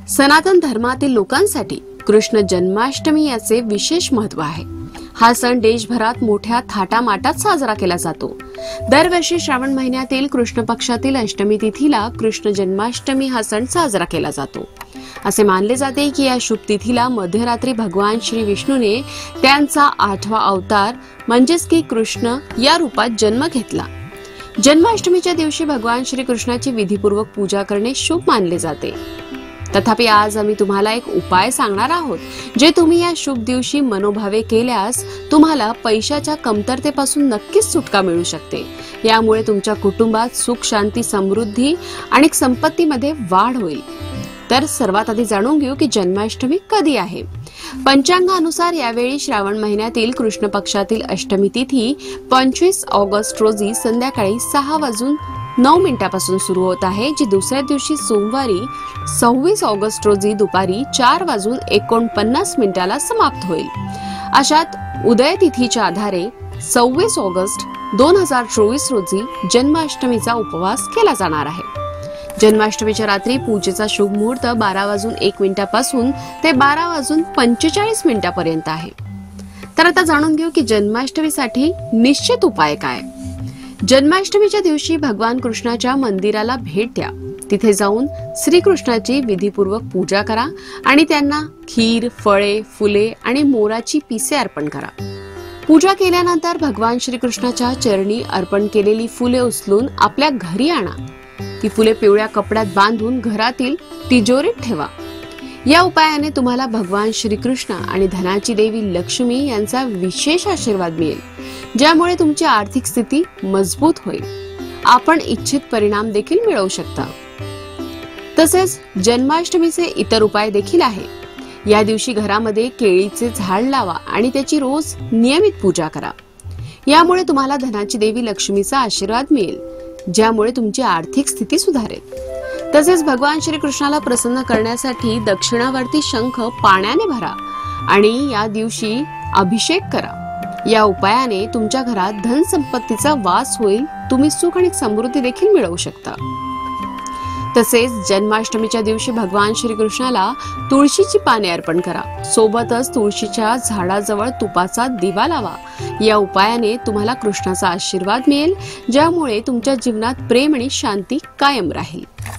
सनातन धर्मातील लोकांसाठी कृष्ण जन्माष्टमी याचे विशेष महत्त्व आहे। हा सण देशभरात मोठ्या थाटामाटात साजरा केला जातो। दरवर्षी श्रावण महिन्यातील कृष्ण पक्षातील अष्टमी तिथीला कृष्ण जन्माष्टमी हा सण साजरा केला जातो। असे मानले जाते की या शुभ तिथीला मध्यरात्री भगवान श्री विष्णूने त्यांचा 8वा अवतार म्हणजेच की कृष्ण या रूपात जन्म घेतला। जन्माष्टमीच्या दिवशी भगवान श्री कृष्णाची विधीपूर्वक पूजा करणे शुभ मानले जाते। तथापि आज आम्ही तुम्हाला एक उपाय सांगणार आहोत, जे तुम्ही या शुभ दिवशी मनोभावे केल्यास तुम्हाला पैशाच्या कमतरतेपासून नक्कीच सुटका मिळू शकते। यामुळे तुमच्या कुटुंबात सुख, शांती, समृद्धी आणि संपत्तीमध्ये वाढ होईल। तर सर्वात आधी जाणून घेऊ की जन्माष्टमी कधी आहे। पंचांगानुसार यावेळी श्रावण महिन्यातील कृष्ण पक्षातील अष्टमी तिथी 25 ऑगस्ट रोजी संध्याकाळी 6:09 सुरू होत आहे, जी दुसऱ्या दिवशी सोमवारी 26 ऑगस्ट रोजी दुपारी 4:49 समाप्त होईल। अशात उदय तिथीच्या आधारे 26 ऑगस्ट 2024 रोजी जन्माष्टमीचा उपवास केला जाणार आहे। जन्माष्टमीच्या रात्री पूजेचा शुभ मुहूर्त 12:01 पासून ते 12:45 पर्यंत आहे। तर आता जाणून घेऊ की जन्माष्टमीसाठी निश्चित उपाय काय। जन्माष्टमीच्या दिवशी भगवान कृष्णाच्या मंदिराला भेट द्या। तिथे जाऊन श्रीकृष्णाची विधीपूर्वक पूजा करा आणि त्यांना खीर, फळे, फुले आणि मोराची पिसे अर्पण करा। पूजा केल्यानंतर भगवान श्रीकृष्णाच्या चरणी अर्पण केलेली फुले उचलून आपल्या घरी आणा। ती फुले पिवळ्या कपड्यात बांधून घरातील तिजोरीत ठेवा। या उपायाने तुम्हाला भगवान श्रीकृष्ण आणि धनाची देवी लक्ष्मी यांचा विशेष आशीर्वाद मिळेल, ज्यामुळे तुमची आर्थिक स्थिती मजबूत होईल। आपण इच्छित परिणाम देखील मिळवू शकता। तसेच जन्माष्टमीचे इतर उपाय देखील आहे। या दिवशी घरामध्ये केळीचे झाड लावा आणि त्याची रोज नियमित पूजा करा। यामुळे तुम्हाला धनाची देवी लक्ष्मीचा आशीर्वाद मिळेल, ज्यामुळे तुमची आर्थिक स्थिती सुधारेल। तसेच भगवान श्रीकृष्णाला प्रसन्न करण्यासाठी दक्षिणावर्ती शंख पाण्याने भरा आणि या दिवशी अभिषेक करा। या उपायाने तुमच्या घरात धन संपत्तीचा वास होईल, तुम्ही सुख आणि समृद्धी देखील मिळवू शकता। तसेच जन्माष्टमीच्या दिवशी भगवान श्रीकृष्णाला तुळशीची पाने अर्पण करा। सोबतच तुळशीच्या झाडाजवळ तुपाचा दिवा लावा। या उपायाने तुम्हाला कृष्णाचा आशीर्वाद मिळेल, ज्यामुळे तुमच्या जीवनात प्रेम आणि शांती कायम राहील।